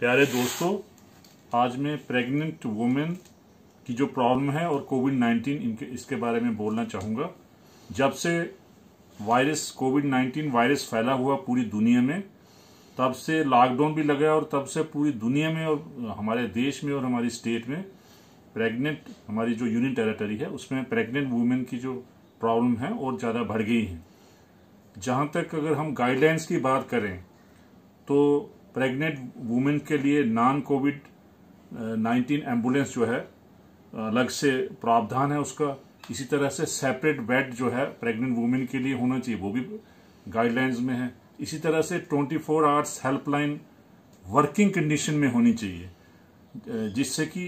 प्यारे दोस्तों, आज मैं प्रेग्नेंट वुमेन की जो प्रॉब्लम है और कोविड-19 इसके बारे में बोलना चाहूँगा। जब से कोविड-19 वायरस फैला हुआ पूरी दुनिया में, तब से लॉकडाउन भी लगा और तब से पूरी दुनिया में और हमारे देश में और हमारी स्टेट में हमारी जो यूनियन टेरिटरी है उसमें प्रेग्नेंट वुमेन की जो प्रॉब्लम है और ज़्यादा बढ़ गई है। जहाँ तक अगर हम गाइडलाइंस की बात करें तो प्रेग्नेंट वुमेन के लिए नॉन कोविड-19 एम्बुलेंस जो है अलग से प्रावधान है उसका। इसी तरह से सेपरेट बेड जो है प्रेग्नेंट वुमेन के लिए होना चाहिए, वो भी गाइडलाइंस में है। इसी तरह से 24 आवर्स हेल्पलाइन वर्किंग कंडीशन में होनी चाहिए, जिससे कि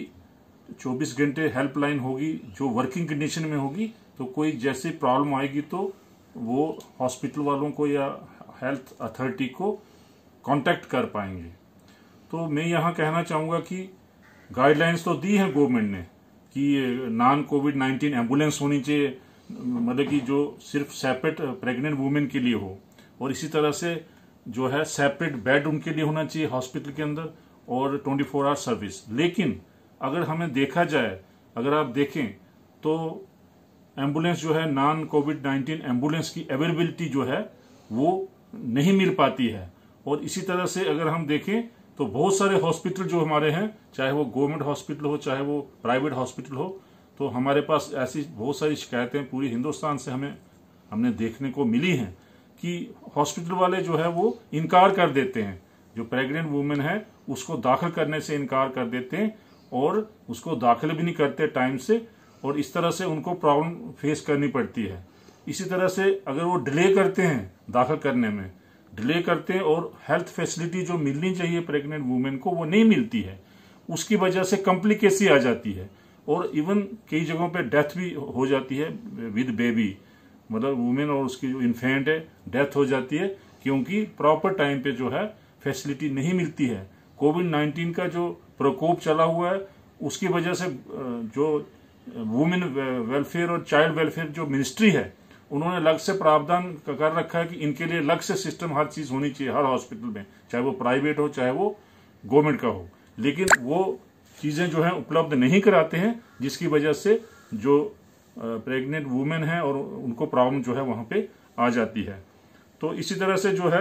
24 घंटे हेल्पलाइन होगी जो वर्किंग कंडीशन में होगी। तो कोई जैसी प्रॉब्लम आएगी तो वो हॉस्पिटल वालों को या हेल्थ अथॉरिटी को कांटेक्ट कर पाएंगे। तो मैं यहाँ कहना चाहूँगा कि गाइडलाइंस तो दी है गवर्नमेंट ने कि नॉन कोविड-19 एम्बुलेंस होनी चाहिए, मतलब कि जो सिर्फ सेपरेट प्रेग्नेंट वुमेन के लिए हो, और इसी तरह से जो है सेपरेट बेड उनके लिए होना चाहिए हॉस्पिटल के अंदर और 24 आवर सर्विस। लेकिन अगर हमें देखा जाए, अगर आप देखें तो एम्बुलेंस जो है नॉन कोविड-19 एम्बुलेंस की अवेलेबिलिटी जो है वो नहीं मिल पाती है। और इसी तरह से अगर हम देखें तो बहुत सारे हॉस्पिटल जो हमारे हैं, चाहे वो गवर्नमेंट हॉस्पिटल हो चाहे वो प्राइवेट हॉस्पिटल हो, तो हमारे पास ऐसी बहुत सारी शिकायतें पूरी हिंदुस्तान से हमने देखने को मिली हैं कि हॉस्पिटल वाले जो है वो इनकार कर देते हैं, जो प्रेग्नेंट वुमेन है उसको दाखिल करने से इनकार कर देते हैं और उसको दाखिल भी नहीं करते टाइम से, और इस तरह से उनको प्रॉब्लम फेस करनी पड़ती है। इसी तरह से अगर वो डिले करते हैं दाखिल करने में, डिले करते हैं और हेल्थ फैसिलिटी जो मिलनी चाहिए प्रेग्नेंट वुमेन को वो नहीं मिलती है, उसकी वजह से कॉम्प्लिकेसी आ जाती है और इवन कई जगहों पे डेथ भी हो जाती है विद बेबी, मतलब वुमेन और उसकी जो इन्फेंट है डेथ हो जाती है, क्योंकि प्रॉपर टाइम पे जो है फैसिलिटी नहीं मिलती है। कोविड-19 का जो प्रकोप चला हुआ है उसकी वजह से जो वुमेन वेलफेयर और चाइल्ड वेलफेयर जो मिनिस्ट्री है उन्होंने अलग से प्रावधान कर रखा है कि इनके लिए अलग से सिस्टम हर चीज होनी चाहिए हर हॉस्पिटल में, चाहे वो प्राइवेट हो चाहे वो गवर्नमेंट का हो। लेकिन वो चीजें जो है उपलब्ध नहीं कराते हैं, जिसकी वजह से जो प्रेग्नेंट वुमेन है और उनको प्रॉब्लम जो है वहां पे आ जाती है। तो इसी तरह से जो है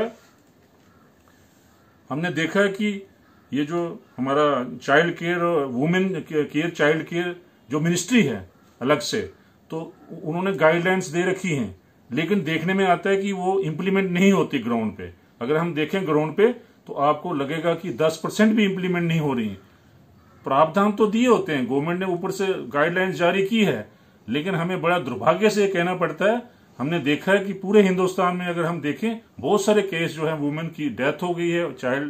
हमने देखा है कि ये जो हमारा चाइल्ड केयर और वुमेन केयर चाइल्ड केयर जो मिनिस्ट्री है अलग से, तो उन्होंने गाइडलाइंस दे रखी हैं, लेकिन देखने में आता है कि वो इम्प्लीमेंट नहीं होती ग्राउंड पे। अगर हम देखें ग्राउंड पे तो आपको लगेगा कि 10% भी इम्प्लीमेंट नहीं हो रही। प्रावधान तो दिए होते हैं, गवर्नमेंट ने ऊपर से गाइडलाइंस जारी की है, लेकिन हमें बड़ा दुर्भाग्य से कहना पड़ता है, हमने देखा है कि पूरे हिंदुस्तान में अगर हम देखें बहुत सारे केस जो है वुमेन की डेथ हो गई है, चाइल्ड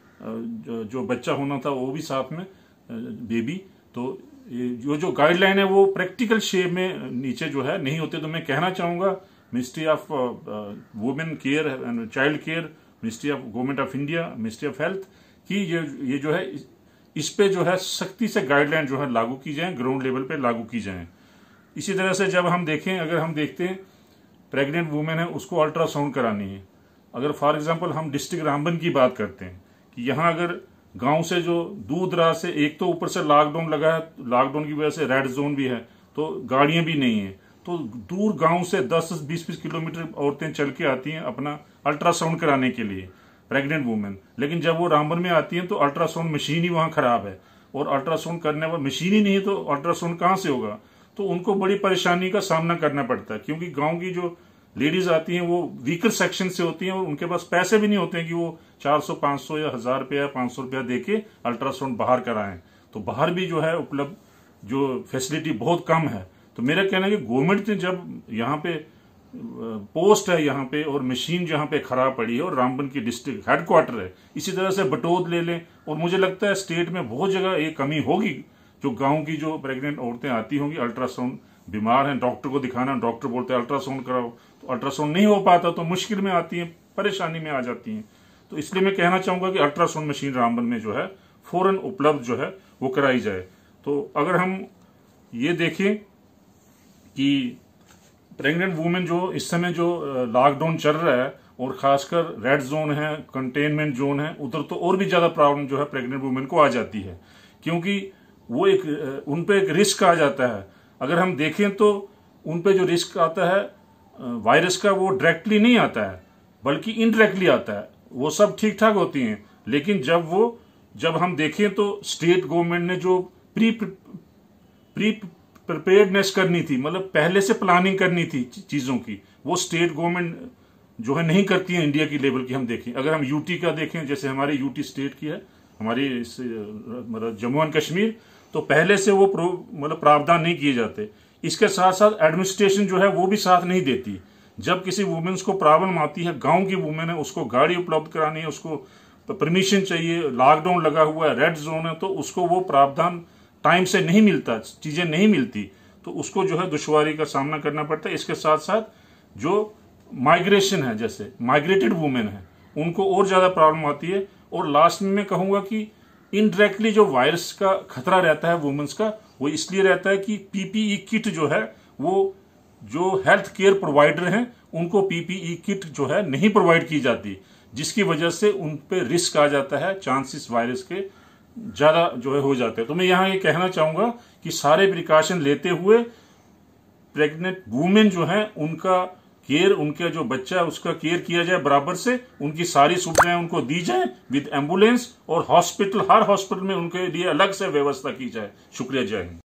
जो बच्चा होना था वो भी साथ में बेबी। तो जो गाइडलाइन है वो प्रैक्टिकल शेप में नीचे जो है नहीं होते। तो मैं कहना चाहूंगा ministry of women care and child care, ministry of government of India, ministry of health की ये जो है इस पे जो है सख्ती से गाइडलाइन जो है लागू की जाए, ग्राउंड लेवल पे लागू की जाए। इसी तरह से जब हम देखें, अगर हम देखते हैं प्रेग्नेंट वुमेन है उसको अल्ट्रासाउंड करानी है, अगर फॉर एग्जाम्पल हम डिस्ट्रिक्ट रामबन की बात करते हैं कि यहाँ अगर गांव से जो दूर दराज से, एक तो ऊपर से लॉकडाउन लगा है, लॉकडाउन की वजह से रेड जोन भी है तो गाड़ियां भी नहीं है, तो दूर गांव से 10-20 किलोमीटर औरतें चल के आती हैं अपना अल्ट्रासाउंड कराने के लिए प्रेग्नेंट वुमेन। लेकिन जब वो रामबन में आती हैं तो अल्ट्रासाउंड मशीन ही वहां खराब है, और अल्ट्रासाउंड करने वाली मशीन ही नहीं है तो अल्ट्रासाउंड कहां से होगा। तो उनको बड़ी परेशानी का सामना करना पड़ता है, क्योंकि गाँव की जो लेडीज आती हैं वो वीकर सेक्शन से होती हैं और उनके पास पैसे भी नहीं होते हैं कि वो 400-500 या 1000 रुपया या 500 रुपया देके अल्ट्रासाउंड बाहर कराएं। तो बाहर भी जो है उपलब्ध जो फैसिलिटी बहुत कम है। तो मेरा कहना है कि गवर्नमेंट ने जब यहाँ पे पोस्ट है यहाँ पे और मशीन जहाँ पे खराब पड़ी है और रामबन की डिस्ट्रिक्ट हेडक्वार्टर है, इसी तरह से बटोद ले लें, और मुझे लगता है स्टेट में बहुत जगह ये कमी होगी, जो गाँव की जो प्रेग्नेंट औरतें आती होंगी अल्ट्रासाउंड, बीमार हैं, डॉक्टर को दिखाना, डॉक्टर बोलते हैं अल्ट्रासाउंड कराओ, तो अल्ट्रासाउंड नहीं हो पाता तो मुश्किल में आती हैं, परेशानी में आ जाती हैं। तो इसलिए मैं कहना चाहूंगा कि अल्ट्रासाउंड मशीन रामबन में जो है फौरन उपलब्ध जो है वो कराई जाए। तो अगर हम ये देखें कि प्रेग्नेंट वुमेन जो इस समय जो लॉकडाउन चल रहा है और खासकर रेड जोन है, कंटेनमेंट जोन है, उधर तो और भी ज्यादा प्रॉब्लम जो है प्रेग्नेंट वुमेन को आ जाती है, क्योंकि वो उन पे एक रिस्क आ जाता है। अगर हम देखें तो उन पे जो रिस्क आता है वायरस का, वो डायरेक्टली नहीं आता है बल्कि इनडायरेक्टली आता है। वो सब ठीक ठाक होती हैं, लेकिन जब हम देखें तो स्टेट गवर्नमेंट ने जो प्री प्रिपेयर्डनेस करनी थी, मतलब पहले से प्लानिंग करनी थी चीजों की, वो स्टेट गवर्नमेंट जो है नहीं करती है इंडिया की लेवल की। हम देखें, अगर हम यूटी का देखें, जैसे हमारी यूटी स्टेट की है, हमारी मतलब जम्मू एंड कश्मीर, तो पहले से वो मतलब प्रावधान नहीं किए जाते। इसके साथ साथ एडमिनिस्ट्रेशन जो है वो भी साथ नहीं देती। जब किसी वुमेन्स को प्रॉब्लम आती है, गांव की वुमेन है, उसको गाड़ी उपलब्ध करानी है, उसको परमिशन चाहिए, लॉकडाउन लगा हुआ है, रेड जोन है, तो उसको वो प्रावधान टाइम से नहीं मिलता, चीजें नहीं मिलती, तो उसको जो है दुश्वारी का सामना करना पड़ता है। इसके साथ साथ जो माइग्रेशन है, जैसे माइग्रेटेड वुमेन है, उनको और ज्यादा प्रॉब्लम आती है। और लास्ट में मैं कहूंगा कि इनडायरेक्टली जो वायरस का खतरा रहता है वुमेन्स का, वो इसलिए रहता है कि पीपीई किट जो है, वो जो हेल्थ केयर प्रोवाइडर हैं उनको पीपीई किट जो है नहीं प्रोवाइड की जाती, जिसकी वजह से उन पे रिस्क आ जाता है, चांसेस वायरस के ज्यादा जो है हो जाते हैं। तो मैं यहाँ ये कहना चाहूंगा कि सारे प्रिकॉशन लेते हुए प्रेग्नेंट वुमेन जो है उनका केयर, उनका जो बच्चा है उसका केयर किया जाए बराबर से, उनकी सारी सुविधाएं उनको दी जाए विद एम्बुलेंस, और हॉस्पिटल, हर हॉस्पिटल में उनके लिए अलग से व्यवस्था की जाए। शुक्रिया, जय हिंद।